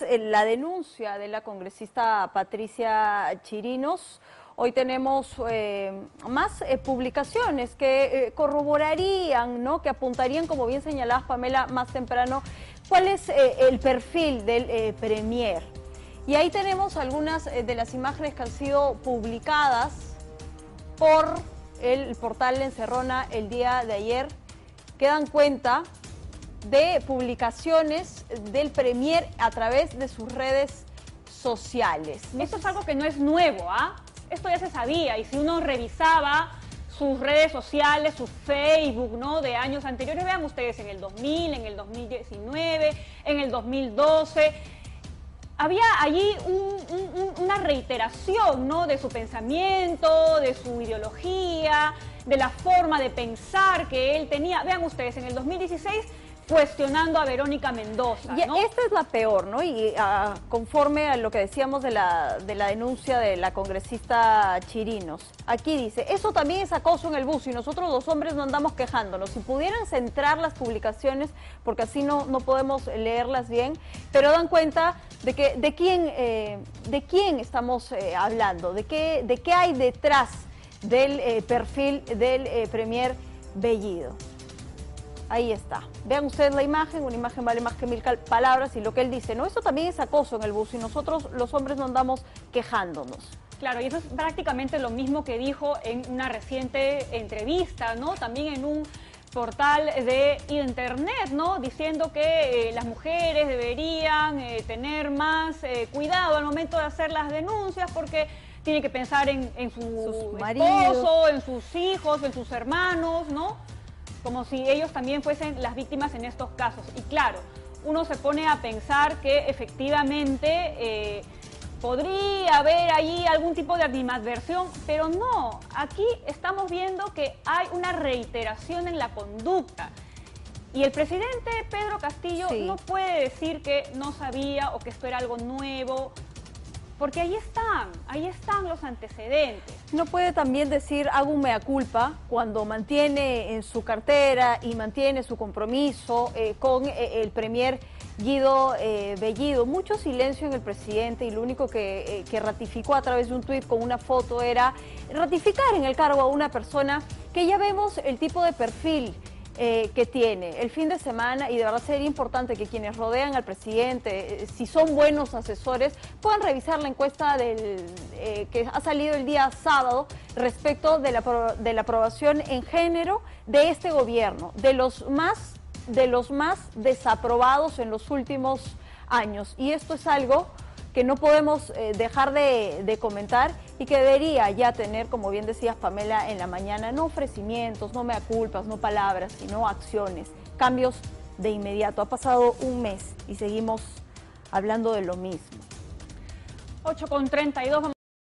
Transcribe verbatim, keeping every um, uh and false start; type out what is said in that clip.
La denuncia de la congresista Patricia Chirinos. Hoy tenemos eh, más eh, publicaciones que eh, corroborarían, ¿no? Que apuntarían, como bien señalabas, Pamela, más temprano, cuál es eh, el perfil del eh, premier. Y ahí tenemos algunas eh, de las imágenes que han sido publicadas por el portal La Encerrona el día de ayer, que dan cuenta de publicaciones del premier a través de sus redes sociales. Esto es algo que no es nuevo, ¿ah? Esto ya se sabía, y si uno revisaba sus redes sociales, su Facebook, ¿no?, de años anteriores, vean ustedes, en el dos mil, en el dos mil diecinueve, en el dos mil doce, había allí un, un, una reiteración, ¿no?, de su pensamiento, de su ideología, de la forma de pensar que él tenía. Vean ustedes, en el dos mil dieciséis, cuestionando a Verónica Mendoza, ¿no? Y esta es la peor, ¿no? Y uh, conforme a lo que decíamos de la, de la denuncia de la congresista Chirinos, aquí dice, eso también es acoso en el bus y nosotros los hombres no andamos quejándonos. Si pudieran centrar las publicaciones, porque así no, no podemos leerlas bien, pero dan cuenta de que de quién, eh, de quién estamos eh, hablando, de qué, de qué hay detrás del eh, perfil del eh, premier Bellido. Ahí está. Vean ustedes la imagen, una imagen vale más que mil palabras, y lo que él dice, no, eso también es acoso en el bus y nosotros los hombres no andamos quejándonos. Claro, y eso es prácticamente lo mismo que dijo en una reciente entrevista, ¿no? También en un portal de internet, ¿no? Diciendo que eh, las mujeres deberían eh, tener más eh, cuidado al momento de hacer las denuncias porque tienen que pensar en, en su esposo, en sus hijos, en sus hermanos, ¿no? Como si ellos también fuesen las víctimas en estos casos. Y claro, uno se pone a pensar que efectivamente eh, podría haber ahí algún tipo de animadversión, pero no, aquí estamos viendo que hay una reiteración en la conducta. Y el presidente Pedro Castillo sí. no puede decir que no sabía o que esto era algo nuevo, porque ahí están, ahí están los antecedentes. No puede también decir, hago un mea culpa, cuando mantiene en su cartera y mantiene su compromiso eh, con eh, el premier Guido eh, Bellido. Mucho silencio en el presidente, y lo único que, eh, que ratificó a través de un tuit con una foto era ratificar en el cargo a una persona que ya vemos el tipo de perfil Eh, que tiene el fin de semana, y de verdad sería importante que quienes rodean al presidente, eh, si son buenos asesores, puedan revisar la encuesta del, eh, que ha salido el día sábado respecto de la, de la aprobación en género de este gobierno, de los más, de los más desaprobados en los últimos años. Y esto es algo que no podemos eh, dejar de, de comentar, y que debería ya tener, como bien decías, Pamela, en la mañana, no ofrecimientos, no mea culpas, no palabras, sino acciones, cambios de inmediato. Ha pasado un mes y seguimos hablando de lo mismo. ocho con treinta y dos.